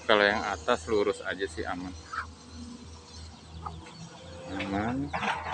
Kalau yang atas lurus aja sih aman. Aman.